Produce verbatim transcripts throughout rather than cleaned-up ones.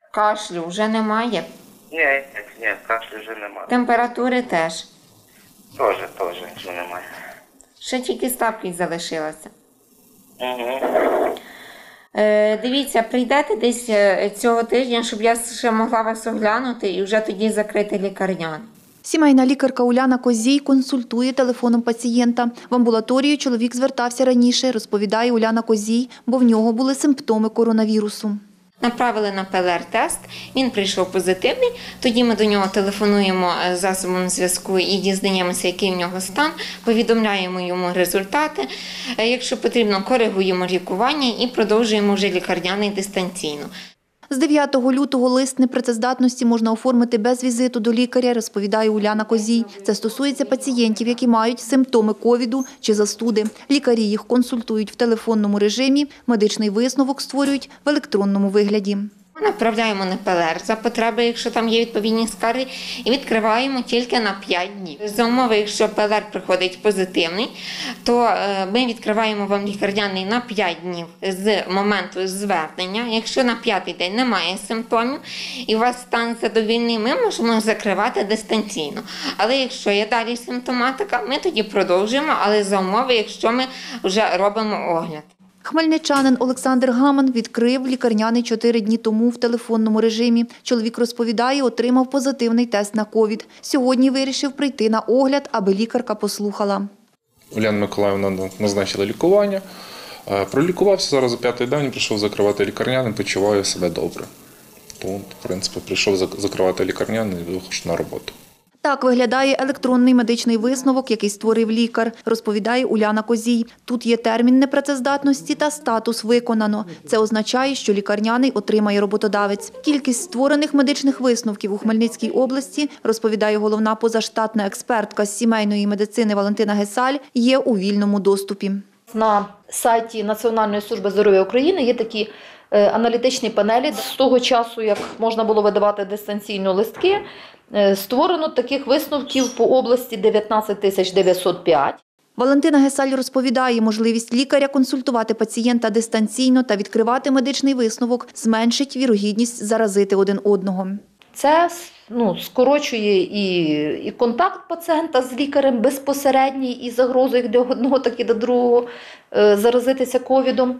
Кашлю вже немає? Ні, ні, кашлю вже немає. Температури теж? Теж, теж нічого немає. Ще тільки слабкість залишилася. Угу. Е, дивіться, прийдете десь е, цього тижня, щоб я ще могла вас оглянути і вже тоді закрити лікарняний. Сімейна лікарка Уляна Козій консультує телефоном пацієнта. В амбулаторію чоловік звертався раніше, розповідає Уляна Козій, бо в нього були симптоми коронавірусу. Направили на пе ел ер тест, він прийшов позитивний, тоді ми до нього телефонуємо засобом зв'язку і дізнаємося, який в нього стан, повідомляємо йому результати, якщо потрібно, коригуємо лікування і продовжуємо вже лікарняний дистанційно. З дев'ятого лютого лист непрацездатності можна оформити без візиту до лікаря, розповідає Уляна Козій. Це стосується пацієнтів, які мають симптоми ковіду чи застуди. Лікарі їх консультують в телефонному режимі, медичний висновок створюють в електронному вигляді. Направляємо на пе ел ер за потреби, якщо там є відповідні скарги, і відкриваємо тільки на п'ять днів. За умови, якщо пе ел ер приходить позитивний, то ми відкриваємо вам лікарняний на п'ять днів з моменту звернення. Якщо на п'ятий день немає симптомів і у вас стан задовільний, ми можемо закривати дистанційно. Але якщо є далі симптоматика, ми тоді продовжуємо, але за умови, якщо ми вже робимо огляд. Хмельничанин Олександр Гаман відкрив лікарняний чотири дні тому в телефонному режимі. Чоловік розповідає, отримав позитивний тест на ковід. Сьогодні вирішив прийти на огляд, аби лікарка послухала. Уляна Миколаївна назначила лікування. Пролікувався, зараз за п'ятий день прийшов закривати лікарняний, почуваю себе добре. Тому, в принципі, прийшов закривати лікарняний і виходжу на роботу. Так виглядає електронний медичний висновок, який створив лікар, розповідає Уляна Козій. Тут є термін непрацездатності та статус «виконано». Це означає, що лікарняний отримає роботодавець. Кількість створених медичних висновків у Хмельницькій області, розповідає головна позаштатна експертка з сімейної медицини Валентина Гесаль, є у вільному доступі. На сайті Національної служби здоров'я України є такі аналітичні панелі. З того часу, як можна було видавати дистанційно листки, створено таких висновків по області дев'ятнадцять тисяч дев'ятсот п'ять. Валентина Гесаль розповідає, можливість лікаря консультувати пацієнта дистанційно та відкривати медичний висновок зменшить вірогідність заразити один одного. Це ну, скорочує і, і контакт пацієнта з лікарем безпосередній і загрозою як для одного, так і до другого е, заразитися ковідом.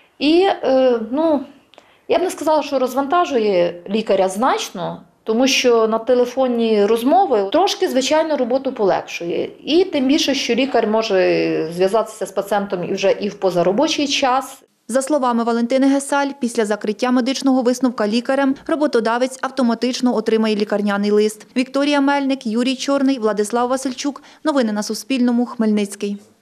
І е, ну, я б не сказала, що розвантажує лікаря значно, тому що на телефонні розмови трошки, звичайно, роботу полегшує. І тим більше, що лікар може зв'язатися з пацієнтом і вже і в позаробочий час. За словами Валентини Гесаль, після закриття медичного висновка лікарем роботодавець автоматично отримає лікарняний лист. Вікторія Мельник, Юрій Чорний, Владислав Васильчук. Новини на Суспільному. Хмельницький.